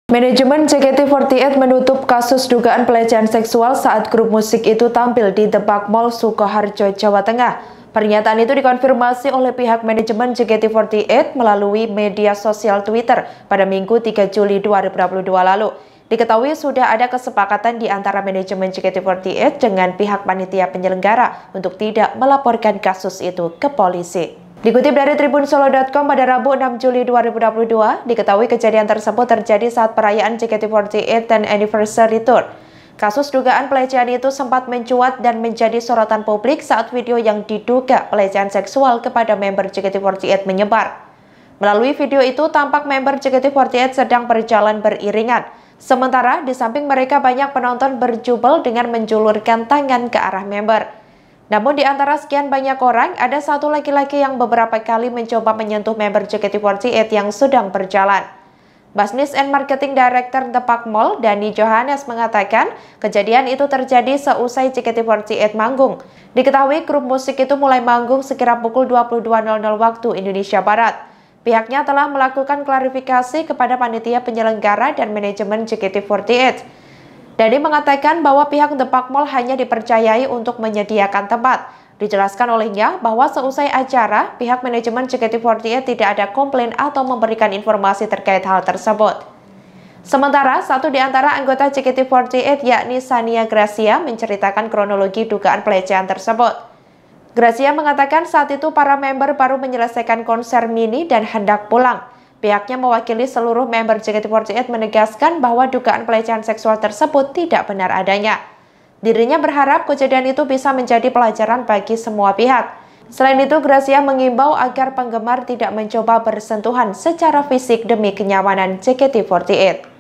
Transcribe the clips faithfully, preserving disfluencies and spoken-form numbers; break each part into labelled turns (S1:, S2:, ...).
S1: Manajemen J K T empat delapan menutup kasus dugaan pelecehan seksual saat grup musik itu tampil di The Park Mall, Sukoharjo, Jawa Tengah. Pernyataan itu dikonfirmasi oleh pihak manajemen J K T empat delapan melalui media sosial Twitter pada Minggu tiga Juli dua ribu dua puluh dua lalu. Diketahui sudah ada kesepakatan di antara manajemen J K T empat delapan dengan pihak panitia penyelenggara untuk tidak melaporkan kasus itu ke polisi. Dikutip dari tribun solo dot com pada Rabu enam Juli dua ribu dua puluh dua, diketahui kejadian tersebut terjadi saat perayaan J K T empat delapan sepuluh Anniversary Tour. Kasus dugaan pelecehan itu sempat mencuat dan menjadi sorotan publik saat video yang diduga pelecehan seksual kepada member J K T empat delapan menyebar. Melalui video itu, tampak member J K T empat delapan sedang berjalan beriringan. Sementara di samping mereka banyak penonton berjubel dengan menjulurkan tangan ke arah member. Namun di antara sekian banyak orang, ada satu laki-laki yang beberapa kali mencoba menyentuh member J K T empat delapan yang sedang berjalan. Business and Marketing Director The Park Mall, Dani Johannes, mengatakan kejadian itu terjadi seusai J K T empat delapan manggung. Diketahui grup musik itu mulai manggung sekira pukul dua puluh dua nol nol waktu Indonesia Barat. Pihaknya telah melakukan klarifikasi kepada panitia penyelenggara dan manajemen J K T empat delapan. Dani mengatakan bahwa pihak The Park Mall hanya dipercayai untuk menyediakan tempat. Dijelaskan olehnya bahwa seusai acara, pihak manajemen J K T empat delapan tidak ada komplain atau memberikan informasi terkait hal tersebut. Sementara, satu di antara anggota J K T empat delapan yakni Sania Gracia menceritakan kronologi dugaan pelecehan tersebut. Gracia mengatakan saat itu para member baru menyelesaikan konser mini dan hendak pulang. Pihaknya mewakili seluruh member J K T empat delapan menegaskan bahwa dugaan pelecehan seksual tersebut tidak benar adanya. Dirinya berharap kejadian itu bisa menjadi pelajaran bagi semua pihak. Selain itu, Gracia mengimbau agar penggemar tidak mencoba bersentuhan secara fisik demi kenyamanan J K T empat delapan.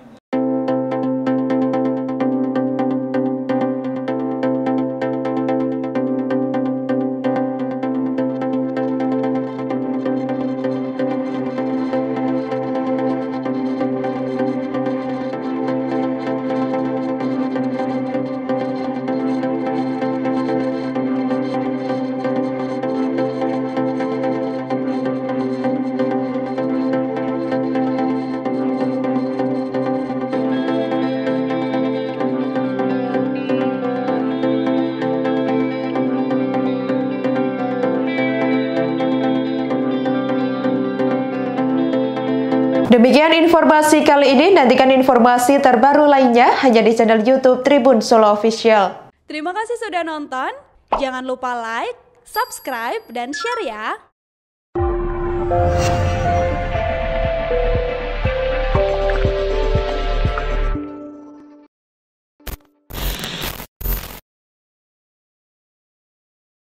S1: Demikian informasi kali ini, nantikan informasi terbaru lainnya hanya di channel YouTube Tribun Solo Official.
S2: Terima kasih sudah nonton, jangan lupa like, subscribe, dan share ya!